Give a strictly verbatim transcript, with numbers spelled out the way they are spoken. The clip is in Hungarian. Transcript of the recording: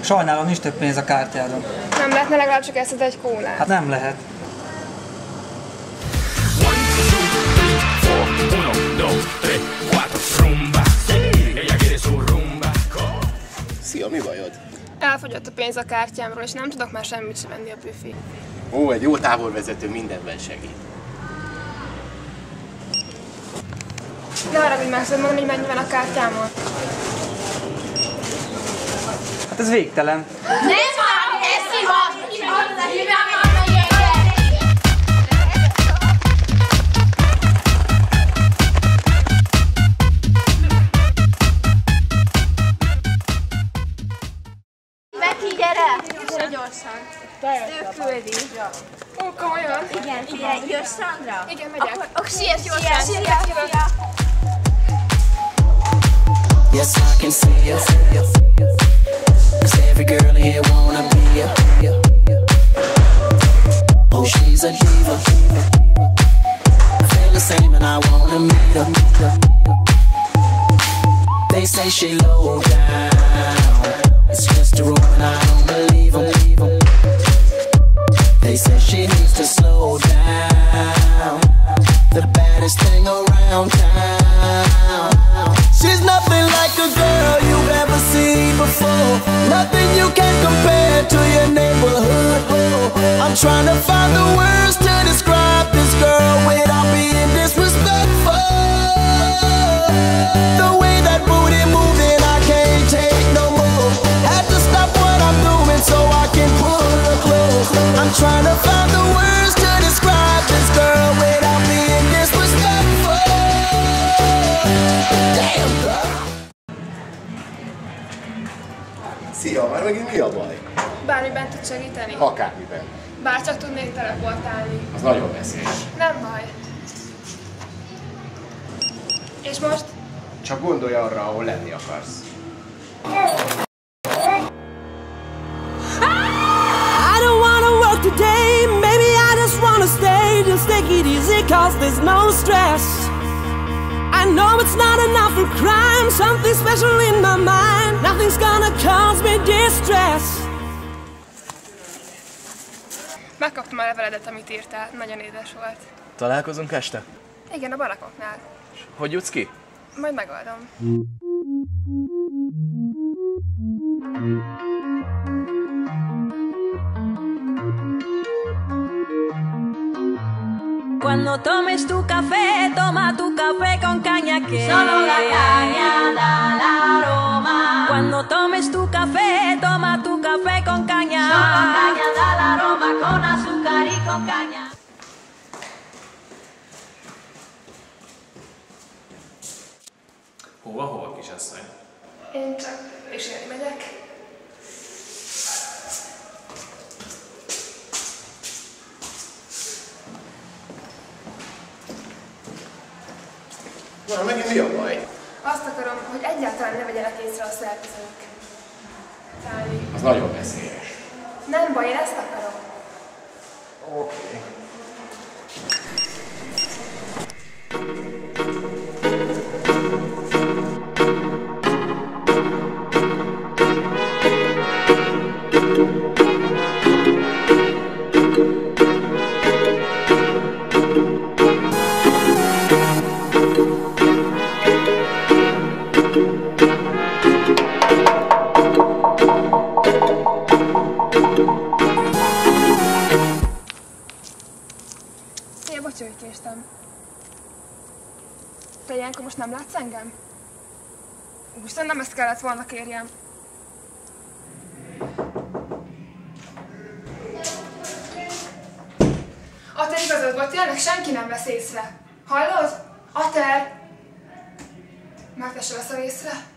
Sajnálom, nincs több pénz a kártyádon. Nem lehetne legalább csak eszed egy kólát? Hát nem lehet. Szia, mi bajod? Elfogyott a pénz a kártyámról, és nem tudok már semmit sem venni a büfé. Ó, egy jó távolvezető mindenben segít. Ne arra, hogy meg tudod mondani, hogy mennyi van a kártyámon. Hát ez végtelen. Beki, gyere! Gyere gyorsan. Ő küldi. Ó, komolyan? Igen, figyelj, jössz Sandra? Igen, megyek. Akkor, akkor siess gyorsan. Szia, szia. Yes, I can see you. Cause every girl here wanna be you. Oh, she's a diva. I feel the same and I wanna meet her. They say she low down. It's just a rumor and I don't believe them. They say she needs to slow down. The baddest thing around town. She's nothing like a girl you've ever seen before. Nothing you can compare to your neighborhood. I'm trying to find the words to describe this girl without being disrespectful. The way that booty moving, I can't take no more. Had to stop what I'm doing so I can pull her close. I'm trying to find the words to describe this girl without being disrespectful. Damn, girl. Szia, már megint mi a baj? Bármiben tud segíteni? Akármiben. Bár csak tudnék teleportálni. Az nagyon veszélyes. Nem baj. És most? Csak gondolj arra, ahol lenni akarsz. I don't wanna work today, maybe I just wanna stay. Just take it easy cause there's no stress. I know it's not enough for crime, something special in my mind. Nothing's gonna cause me distress. Megkaptam a leveledet, amit írtál. Nagyon édes volt. Találkozunk este? Igen, a barakoknál. Hogy jutsz ki? Majd megoldom. Cuando tomes tu café, toma tu café con caña que Solo la caña da la aroma. Cuando tomes tu café, toma tu café con caña. Solo la caña da la aroma, con azúcar y con caña. Hova, hova, kisasszony? Én csak pisilni megyek. Na, megint mi a baj? Azt akarom, hogy egyáltalán ne vegyenek észre a szervezők. Táli. Az nagyon veszélyes. Nem baj, én ezt akarom. Oké. Okay. Szia, bocs, hogy késtem. Te ilyenkor most nem látsz engem? Úristen, nem ezt kellett volna kérjem. Ater, igazad volt, tényleg senki nem vesz észre. Hallod? Ater! Már te se veszel észre?